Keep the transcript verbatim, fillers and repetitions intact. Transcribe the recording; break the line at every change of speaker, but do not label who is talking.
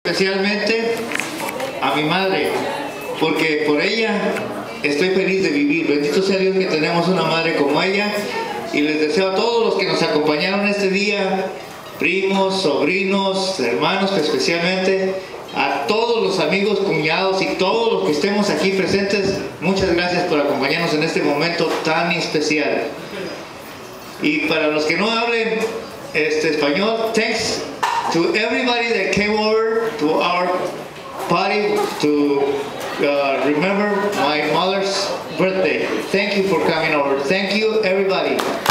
Especialmente a mi madre, porque por ella estoy feliz de vivir. Bendito sea Dios que tenemos una madre como ella, y les deseo a todos los que nos acompañaron este día, primos, sobrinos, hermanos, especialmente a todos los amigos, cuñados y todos los que estemos aquí presentes, muchas gracias por acompañarnos en este momento tan especial. Y para los que no hablen este español, thanks to everybody that came over to our party to uh, remember my mother's birthday. Thank you for coming over. Thank you, everybody.